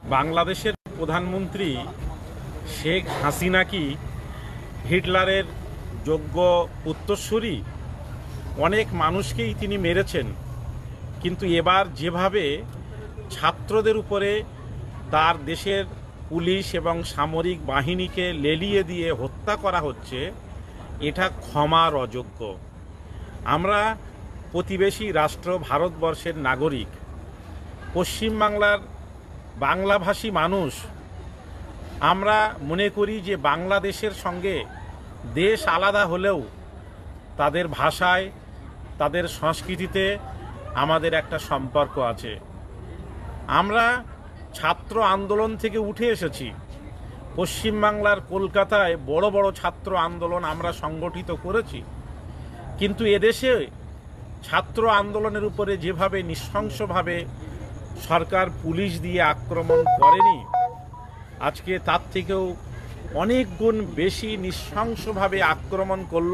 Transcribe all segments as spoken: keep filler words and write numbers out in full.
বাংলাদেশের প্রধানমন্ত্রী শেখ হাসিনা কি হিটলারের যোগ্য উত্তরসূরি? অনেক মানুষকেই তিনি মেরেছেন, কিন্তু এবার যেভাবে ছাত্রদের উপরে তার দেশের পুলিশ এবং সামরিক বাহিনীকে লেলিয়ে দিয়ে হত্যা করা হচ্ছে, এটা ক্ষমার অযোগ্য। আমরা প্রতিবেশী রাষ্ট্র ভারতবর্ষের নাগরিক, পশ্চিমবাংলার বাংলাভাষী মানুষ। আমরা মনে করি যে বাংলাদেশের সঙ্গে দেশ আলাদা হলেও তাদের ভাষায়, তাদের সংস্কৃতিতে আমাদের একটা সম্পর্ক আছে। আমরা ছাত্র আন্দোলন থেকে উঠে এসেছি। পশ্চিমবাংলার কলকাতায় বড় বড় ছাত্র আন্দোলন আমরা সংগঠিত করেছি, কিন্তু এদেশে ছাত্র আন্দোলনের উপরে যেভাবে নৃশংসভাবে সরকার পুলিশ দিয়ে আক্রমণ করেনি, আজকে তার থেকেও অনেক গুণ বেশি নৃশংসভাবে আক্রমণ করল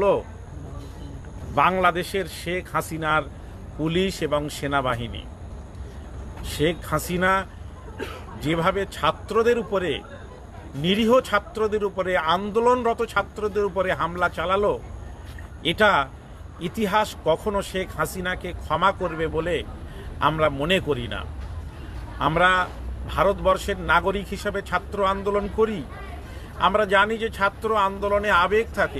বাংলাদেশের শেখ হাসিনার পুলিশ এবং সেনাবাহিনী। শেখ হাসিনা যেভাবে ছাত্রদের উপরে, নিরীহ ছাত্রদের উপরে, আন্দোলনরত ছাত্রদের উপরে হামলা চালালো, এটা ইতিহাস কখনো শেখ হাসিনাকে ক্ষমা করবে বলে আমরা মনে করি না। আমরা ভারতবর্ষের নাগরিক হিসেবে ছাত্র আন্দোলন করি। আমরা জানি যে ছাত্র আন্দোলনে আবেগ থাকে,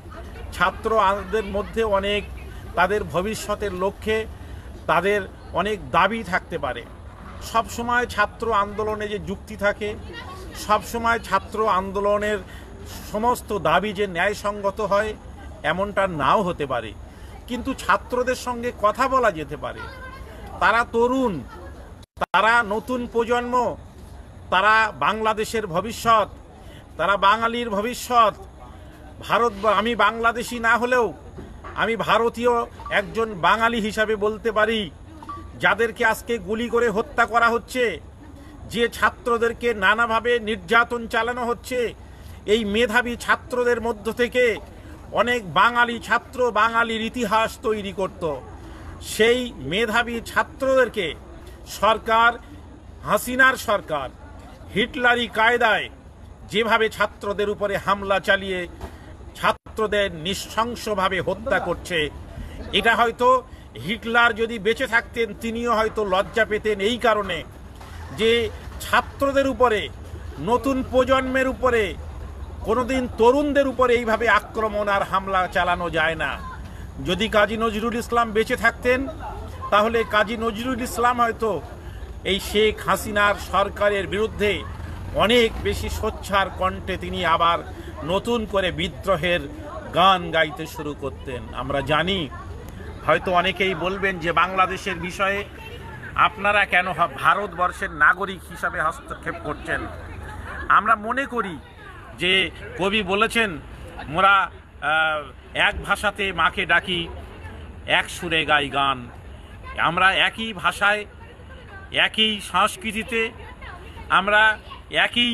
ছাত্রদের মধ্যে অনেক তাদের ভবিষ্যতের লক্ষ্যে তাদের অনেক দাবি থাকতে পারে। সব সময় ছাত্র আন্দোলনে যে যুক্তি থাকে, সব সময় ছাত্র আন্দোলনের সমস্ত দাবি যে ন্যায়সঙ্গত হয় এমনটা নাও হতে পারে, কিন্তু ছাত্রদের সঙ্গে কথা বলা যেতে পারে। তারা তরুণ, তারা নতুন প্রজন্ম, তারা বাংলাদেশের ভবিষ্যৎ, তারা বাঙালির ভবিষ্যৎ। ভারত, আমি বাংলাদেশি না হলেও আমি ভারতীয় একজন বাঙালি হিসাবে বলতে পারি, যাদেরকে আজকে গুলি করে হত্যা করা হচ্ছে, যে ছাত্রদেরকে নানাভাবে নির্যাতন চালানো হচ্ছে, এই মেধাবী ছাত্রদের মধ্য থেকে অনেক বাঙালি ছাত্র বাঙালির ইতিহাস তৈরি করত। সেই মেধাবী ছাত্রদেরকে সরকার, হাসিনার সরকার হিটলারি কায়দায় যেভাবে ছাত্রদের উপরে হামলা চালিয়ে ছাত্রদের নৃশংসভাবে হত্যা করছে, এটা হয়তো হিটলার যদি বেঁচে থাকতেন তিনিও হয়তো লজ্জা পেতেন, এই কারণে যে ছাত্রদের উপরে, নতুন প্রজন্মের উপরে, কোনোদিন তরুণদের উপরে এইভাবে আক্রমণ আর হামলা চালানো যায় না। যদি কাজী নজরুল ইসলাম বেঁচে থাকতেন, তাহলে কাজী নজরুল ইসলাম হয়তো এই শেখ হাসিনার সরকারের বিরুদ্ধে অনেক বেশি সোচ্চার কণ্ঠে তিনি আবার নতুন করে বিদ্রোহের গান গাইতে শুরু করতেন। আমরা জানি, হয়তো অনেকেই বলবেন যে বাংলাদেশের বিষয়ে আপনারা কেন ভারতবর্ষের নাগরিক হিসাবে হস্তক্ষেপ করছেন। আমরা মনে করি যে কবি বলেছেন, মোরা এক ভাষাতে মাকে ডাকি, এক সুরে গাই গান। আমরা একই ভাষায়, একই সংস্কৃতিতে, আমরা একই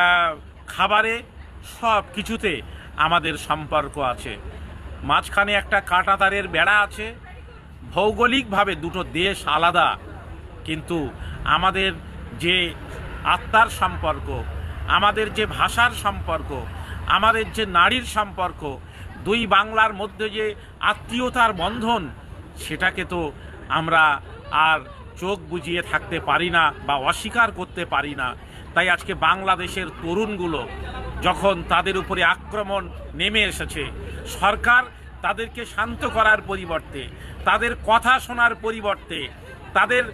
খাবারে, সব কিছুতে আমাদের সম্পর্ক আছে। মাঝখানে একটা কাঁটাতারের বেড়া আছে। ভৌগোলিকভাবে দুটো দেশ আলাদা, কিন্তু আমাদের যে আত্মার সম্পর্ক, আমাদের যে ভাষার সম্পর্ক, আমাদের যে নারীর সম্পর্ক, দুই বাংলার মধ্যে যে আত্মীয়তার বন্ধন, সেটাকে তো আমরা আর চোখ বুজিয়ে থাকতে পারি না বা অস্বীকার করতে পারি না। তাই আজকে বাংলাদেশের তরুণগুলো যখন তাদের উপরে আক্রমণ নেমে এসেছে, সরকার তাদেরকে শান্ত করার পরিবর্তে, তাদের কথা শোনার পরিবর্তে, তাদের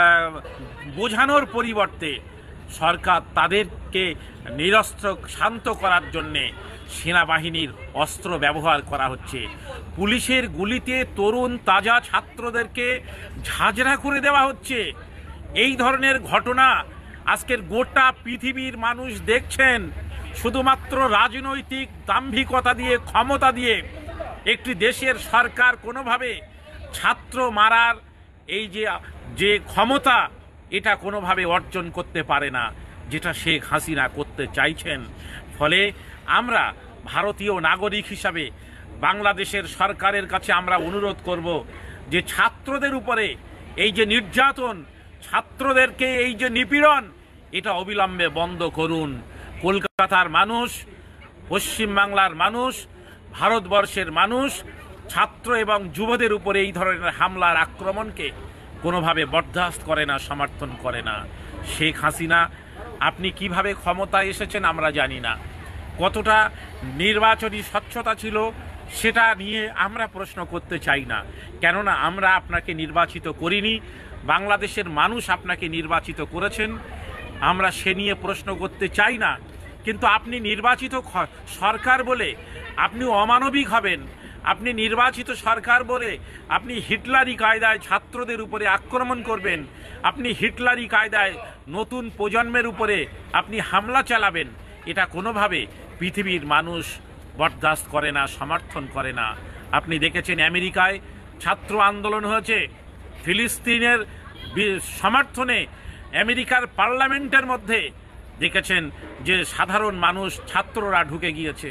বোঝানোর পরিবর্তে সরকার তাদেরকে নিরস্ত্র শান্ত করার জন্যে সেনাবাহিনীর অস্ত্র ব্যবহার করা হচ্ছে। পুলিশের গুলিতে তরুণ তাজা ছাত্রদেরকে ঝাঁঝরা করে দেওয়া হচ্ছে। এই ধরনের ঘটনা আজকের গোটা পৃথিবীর মানুষ দেখছেন। শুধুমাত্র রাজনৈতিক দাম্ভিকতা দিয়ে, ক্ষমতা দিয়ে একটি দেশের সরকার কোনোভাবে ছাত্র মারার এই যে যে ক্ষমতা, এটা কোনোভাবে অর্জন করতে পারে না, যেটা শেখ হাসিনা করতে চাইছেন। ফলে আমরা ভারতীয় নাগরিক হিসাবে বাংলাদেশের সরকারের কাছে আমরা অনুরোধ করব যে ছাত্রদের উপরে এই যে নির্যাতন, ছাত্রদেরকে এই যে নিপীড়ন, এটা অবিলম্বে বন্ধ করুন। কলকাতার মানুষ, পশ্চিমবাংলার মানুষ, ভারতবর্ষের মানুষ ছাত্র এবং যুবদের উপরে এই ধরনের হামলার আক্রমণকে কোনোভাবে বরদাস্ত করে না, সমর্থন করে না। শেখ হাসিনা, আপনি কিভাবে ক্ষমতায় এসেছেন আমরা জানি না, কতটা নির্বাচনী স্বচ্ছতা ছিল সেটা নিয়ে আমরা প্রশ্ন করতে চাই না, কেননা আমরা আপনাকে নির্বাচিত করিনি, বাংলাদেশের মানুষ আপনাকে নির্বাচিত করেছেন, আমরা সে নিয়ে প্রশ্ন করতে চাই না। কিন্তু আপনি নির্বাচিত সরকার বলে আপনি অমানবিক হবেন, আপনি নির্বাচিত সরকার বলে আপনি হিটলারি কায়দায় ছাত্রদের উপরে আক্রমণ করবেন, আপনি হিটলারি কায়দায় নতুন প্রজন্মের উপরে আপনি হামলা চালাবেন, এটা কোনোভাবে পৃথিবীর মানুষ বরদাস্ত করে না, সমর্থন করে না। আপনি দেখেছেন আমেরিকায় ছাত্র আন্দোলন হয়েছে, ফিলিস্তিনের সমর্থনে আমেরিকার পার্লামেন্টের মধ্যে দেখেছেন যে সাধারণ মানুষ, ছাত্ররা ঢুকে গিয়েছে।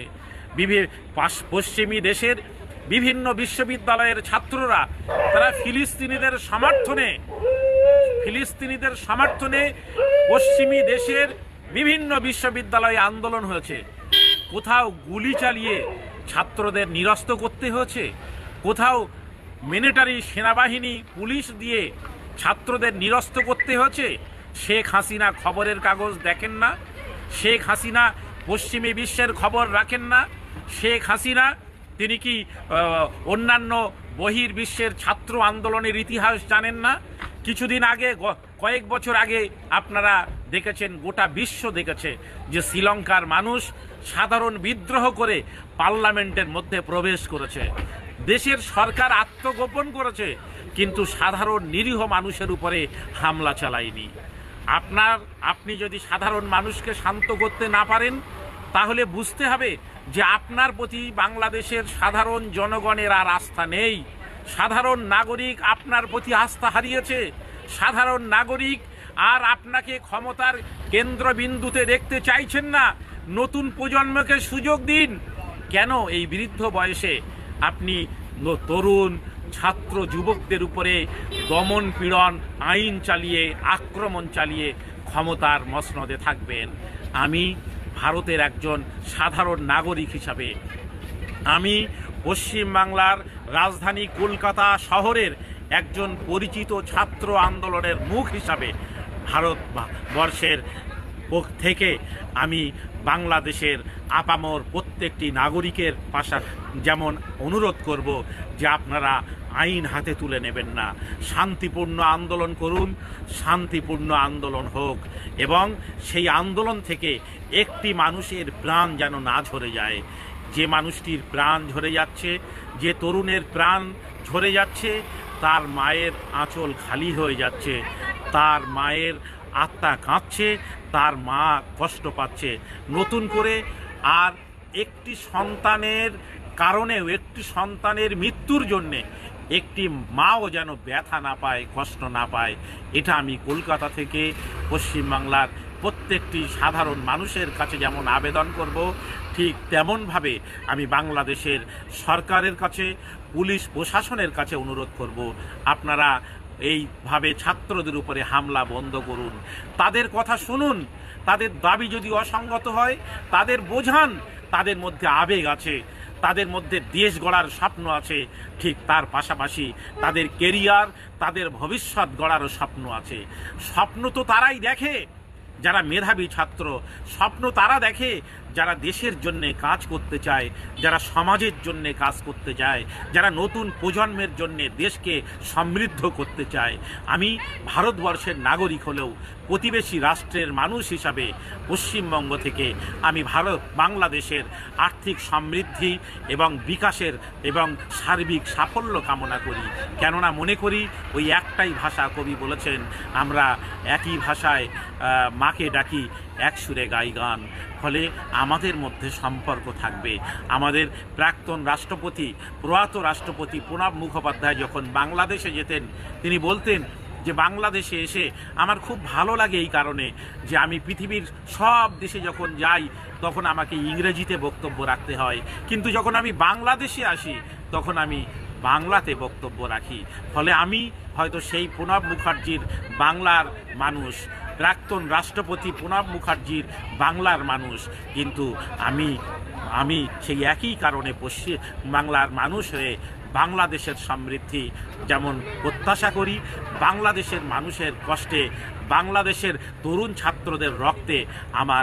পশ্চিমী দেশের বিভিন্ন বিশ্ববিদ্যালয়ের ছাত্ররা তারা ফিলিস্তিনিদের সমর্থনে ফিলিস্তিনিদের সমর্থনে পশ্চিমী দেশের বিভিন্ন বিশ্ববিদ্যালয়ে আন্দোলন হয়েছে। কোথাও গুলি চালিয়ে ছাত্রদের নিরস্ত করতে হয়েছে, কোথাও মিলিটারি সেনাবাহিনী পুলিশ দিয়ে ছাত্রদের নিরস্ত করতে হয়েছে। শেখ হাসিনা খবরের কাগজ দেখেন না, শেখ হাসিনা পশ্চিমী বিশ্বের খবর রাখেন না, শেখ হাসিনা তিনি কি অন্যান্য বহির বিশ্বের ছাত্র আন্দোলনের ইতিহাস জানেন না? কিছুদিন আগে, কয়েক বছর আগে আপনারা দেখেছেন, গোটা বিশ্ব দেখেছে যে শ্রীলঙ্কার মানুষ সাধারণ বিদ্রোহ করে পার্লামেন্টের মধ্যে প্রবেশ করেছে। দেশের সরকার আত্মগোপন করেছে, কিন্তু সাধারণ নিরীহ মানুষের উপরে হামলা চালায়নি। আপনার আপনি যদি সাধারণ মানুষকে শান্ত করতে না পারেন, তাহলে বুঝতে হবে যে আপনার প্রতি বাংলাদেশের সাধারণ জনগণের আর আস্থা নেই। সাধারণ নাগরিক আপনার প্রতি আস্থা হারিয়েছে। সাধারণ নাগরিক আর আপনাকে ক্ষমতার কেন্দ্রবিন্দুতে দেখতে চাইছেন না। নতুন প্রজন্মকে সুযোগ দিন। কেন এই বৃদ্ধ বয়সে আপনি তরুণ ছাত্র যুবকদের উপরে দমন পীড়ন, আইন চালিয়ে, আক্রমণ চালিয়ে ক্ষমতার মসনদে থাকবেন? আমি ভারতের একজন সাধারণ নাগরিক হিসাবে, আমি পশ্চিমবাংলার রাজধানী কলকাতা শহরের একজন পরিচিত ছাত্র আন্দোলনের মুখ হিসাবে ভারতবর্ষের পক্ষ থেকে আমি বাংলাদেশের আপামর প্রত্যেকটি নাগরিকের পাশা যেমন অনুরোধ করব যে আপনারা আইন হাতে তুলে নেবেন না, শান্তিপূর্ণ আন্দোলন করুন, শান্তিপূর্ণ আন্দোলন হোক, এবং সেই আন্দোলন থেকে একটি মানুষের প্রাণ যেন না ঝরে যায়। যে মানুষটির প্রাণ ঝরে যাচ্ছে, যে তরুণের প্রাণ ঝরে যাচ্ছে, তার মায়ের আঁচল খালি হয়ে যাচ্ছে, তার মায়ের আত্মা কাঁদছে, তার মা কষ্ট পাচ্ছে নতুন করে। আর একটি সন্তানের কারণেও, একটি সন্তানের মৃত্যুর জন্যে একটি মাও যেন ব্যথা না পায়, কষ্ট না পায়, এটা আমি কলকাতা থেকে পশ্চিমবাংলার প্রত্যেকটি সাধারণ মানুষের কাছে যেমন আবেদন করব, ঠিক তেমনভাবে আমি বাংলাদেশের সরকারের কাছে, পুলিশ প্রশাসনের কাছে অনুরোধ করব, আপনারা এইভাবে ছাত্রদের উপরে হামলা বন্ধ করুন। তাদের কথা শুনুন, তাদের দাবি যদি অসঙ্গত হয় তাদের বোঝান, তাদের মধ্যে আবেগ আছে, তাদের মধ্যে দেশ গড়ার স্বপ্ন আছে, ঠিক তার পাশাপাশি তাদের কেরিয়ার, তাদের ভবিষ্যৎ গড়ারও স্বপ্ন আছে। স্বপ্ন তো তারাই দেখে যারা মেধাবী ছাত্র, স্বপ্ন তারা দেখে যারা দেশের জন্যে কাজ করতে চায়, যারা সমাজের জন্যে কাজ করতে চায়, যারা নতুন প্রজন্মের জন্যে দেশকে সমৃদ্ধ করতে চায়। আমি ভারতবর্ষের নাগরিক হলেও প্রতিবেশী রাষ্ট্রের মানুষ হিসাবে পশ্চিমবঙ্গ থেকে আমি ভারত বাংলাদেশের আর্থিক সমৃদ্ধি এবং বিকাশের এবং সার্বিক সাফল্য কামনা করি। কেননা মনে করি ওই একটাই ভাষা, কবি বলেছেন, আমরা একই ভাষায় মাকে ডাকি, এক সুরে গাই গান। ফলে আমাদের মধ্যে সম্পর্ক থাকবে। আমাদের প্রাক্তন রাষ্ট্রপতি, প্রয়াত রাষ্ট্রপতি প্রণব মুখোপাধ্যায় যখন বাংলাদেশে যেতেন, তিনি বলতেন যে বাংলাদেশে এসে আমার খুব ভালো লাগে এই কারণে যে আমি পৃথিবীর সব দেশে যখন যাই তখন আমাকে ইংরেজিতে বক্তব্য রাখতে হয়, কিন্তু যখন আমি বাংলাদেশে আসি তখন আমি বাংলাতে বক্তব্য রাখি। ফলে আমি হয়তো সেই প্রণব মুখার্জির বাংলার মানুষ, প্রাক্তন রাষ্ট্রপতি প্রণব মুখার্জির বাংলার মানুষ, কিন্তু আমি আমি সেই একই কারণে পশ্চিম বাংলার মানুষ হয়ে বাংলাদেশের সমৃদ্ধি যেমন প্রত্যাশা করি, বাংলাদেশের মানুষের কষ্টে, বাংলাদেশের তরুণ ছাত্রদের রক্তে আমার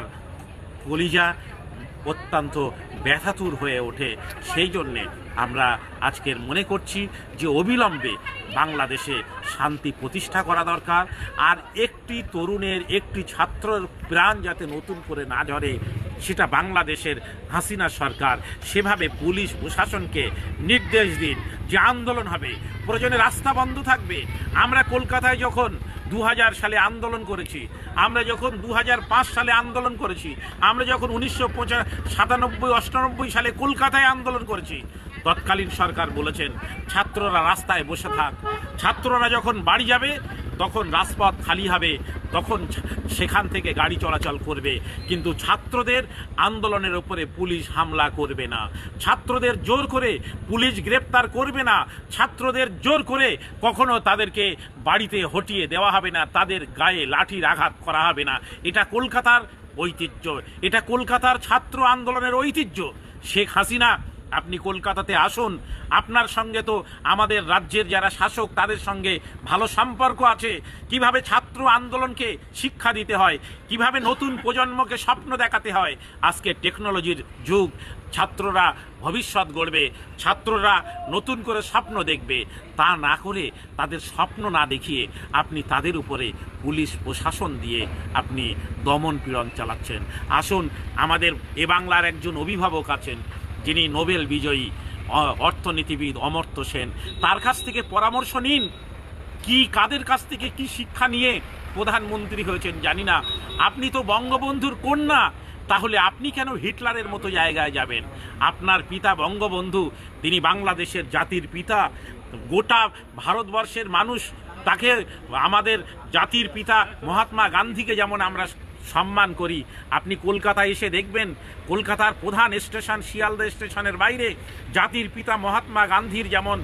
কলিজা অত্যন্ত ব্যথাতুর হয়ে ওঠে। সেই জন্যে আমরা আজকের মনে করছি যে অবিলম্বে বাংলাদেশে শান্তি প্রতিষ্ঠা করা দরকার। আর একটি তরুণের, একটি ছাত্রের প্রাণ যাতে নতুন করে না ঝরে, সেটা বাংলাদেশের হাসিনা সরকার সেভাবে পুলিশ প্রশাসনকে নির্দেশ দিন যে আন্দোলন হবে, প্রয়োজনে রাস্তা বন্ধ থাকবে। আমরা কলকাতায় যখন দু হাজার সালে আন্দোলন করেছি, আমরা যখন দু হাজার পাঁচ সালে আন্দোলন করেছি, আমরা যখন উনিশশো পঁচা সাতানব্বই অষ্টানব্বই সালে কলকাতায় আন্দোলন করেছি, তৎকালীন সরকার বলেছেন ছাত্ররা রাস্তায় বসে থাক, ছাত্ররা যখন বাড়ি যাবে তখন রাজপথ খালি হবে, তখন সেখান থেকে গাড়ি চলাচল করবে, কিন্তু ছাত্রদের আন্দোলনের উপরে পুলিশ হামলা করবে না, ছাত্রদের জোর করে পুলিশ গ্রেপ্তার করবে না, ছাত্রদের জোর করে কখনো তাদেরকে বাড়িতে হটিয়ে দেওয়া হবে না, তাদের গায়ে লাঠির আঘাত করা হবে না। এটা কলকাতার ঐতিহ্য, এটা কলকাতার ছাত্র আন্দোলনের ঐতিহ্য। শেখ হাসিনা, আপনি কলকাতাতে আসুন, আপনার সঙ্গে তো আমাদের রাজ্যের যারা শাসক তাদের সঙ্গে ভালো সম্পর্ক আছে। কিভাবে ছাত্র আন্দোলনকে শিক্ষা দিতে হয়, কিভাবে নতুন প্রজন্মকে স্বপ্ন দেখাতে হয়। আজকে টেকনোলজির যুগ, ছাত্ররা ভবিষ্যৎ গড়বে, ছাত্ররা নতুন করে স্বপ্ন দেখবে। তা না করে তাদের স্বপ্ন না দেখিয়ে আপনি তাদের উপরে পুলিশ প্রশাসন দিয়ে আপনি দমন পীড়ন চালাচ্ছেন। আসুন, আমাদের এ বাংলার একজন অভিভাবক আছেন যিনি নোবেল বিজয়ী অর্থনীতিবিদ অমর্ত্য সেন, তার কাছ থেকে পরামর্শ নিন। কি কাদের কাছ থেকে কি শিক্ষা নিয়ে প্রধানমন্ত্রী হয়েছেন জানি না। আপনি তো বঙ্গবন্ধুর কন্যা, তাহলে আপনি কেন হিটলারের মতো জায়গায় যাবেন? আপনার পিতা বঙ্গবন্ধু, তিনি বাংলাদেশের জাতির পিতা। গোটা ভারতবর্ষের মানুষ তাকে, আমাদের জাতির পিতা মহাত্মা গান্ধীকে যেমন আমরা সম্মান করি, আপনি কলকাতায় এসে দেখবেন কলকাতার প্রধান স্টেশন শিয়ালদা স্টেশনের বাইরে জাতির পিতা মহাত্মা গান্ধীর যেমন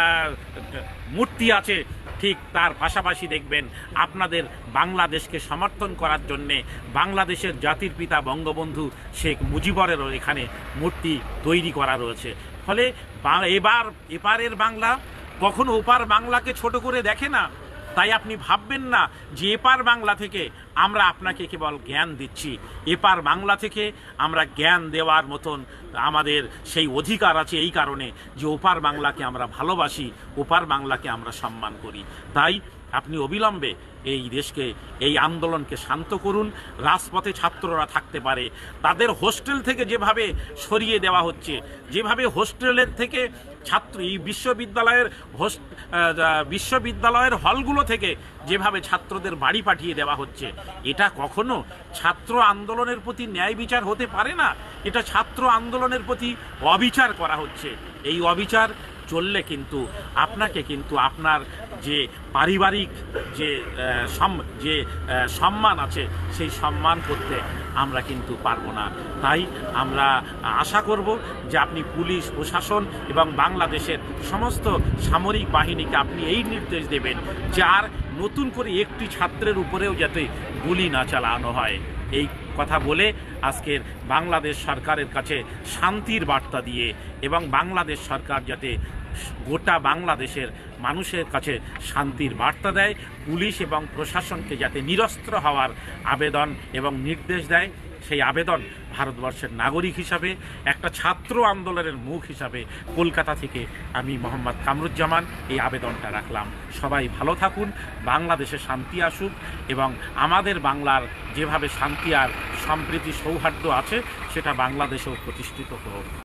মূর্তি আছে, ঠিক তার পাশাপাশি দেখবেন আপনাদের বাংলাদেশকে সমর্থন করার জন্যে বাংলাদেশের জাতির পিতা বঙ্গবন্ধু শেখ মুজিবরেরও এখানে মূর্তি তৈরি করা রয়েছে। ফলে এবার এপারের বাংলা কখনো ওপার বাংলাকে ছোট করে দেখে না। তাই আপনি ভাববেন না যে এপার বাংলা থেকে আমরা আপনাকে কেবল জ্ঞান দিচ্ছি, এপার বাংলা থেকে আমরা জ্ঞান দেওয়ার মতন আমাদের সেই অধিকার আছে, এই কারণে যে ওপার বাংলাকে আমরা ভালোবাসি, ওপার বাংলাকে আমরা সম্মান করি। তাই আপনি অবিলম্বে এই দেশকে, এই আন্দোলনকে শান্ত করুন। রাজপথে ছাত্ররা থাকতে পারে, তাদের হোস্টেল থেকে যেভাবে সরিয়ে দেওয়া হচ্ছে, যেভাবে হোস্টেলের থেকে ছাত্র এই বিশ্ববিদ্যালয়ের হোস্ট বিশ্ববিদ্যালয়ের হলগুলো থেকে যেভাবে ছাত্রদের বাড়ি পাঠিয়ে দেওয়া হচ্ছে, এটা কখনো ছাত্র আন্দোলনের প্রতি ন্যায় বিচার হতে পারে না। এটা ছাত্র আন্দোলনের প্রতি অবিচার করা হচ্ছে। এই অবিচার চললে কিন্তু আপনাকে কিন্তু আপনার যে পারিবারিক যে যে সম্মান আছে সেই সম্মান করতে আমরা কিন্তু পারবো না। তাই আমরা আশা করব যে আপনি পুলিশ প্রশাসন এবং বাংলাদেশের সমস্ত সামরিক বাহিনীকে আপনি এই নির্দেশ দেবেন যে আর নতুন করে একটি ছাত্রের উপরেও যাতে গুলি না চালানো হয়। এই কথা বলে আজকের বাংলাদেশ সরকারের কাছে শান্তির বার্তা দিয়ে এবং বাংলাদেশ সরকার যাতে গোটা বাংলাদেশের মানুষের কাছে শান্তির বার্তা দেয়, পুলিশ এবং প্রশাসনকে যাতে নিরস্ত্র হওয়ার আবেদন এবং নির্দেশ দেয়, সেই আবেদন ভারতবর্ষের নাগরিক হিসাবে, একটা ছাত্র আন্দোলনের মুখ হিসাবে কলকাতা থেকে আমি মোহাম্মদ কামরুজ্জামান এই আবেদনটা রাখলাম। সবাই ভালো থাকুন, বাংলাদেশে শান্তি আসুক এবং আমাদের বাংলার যেভাবে শান্তি আর সম্প্রীতি সৌহার্দ্য আছে সেটা বাংলাদেশেও প্রতিষ্ঠিত হোক।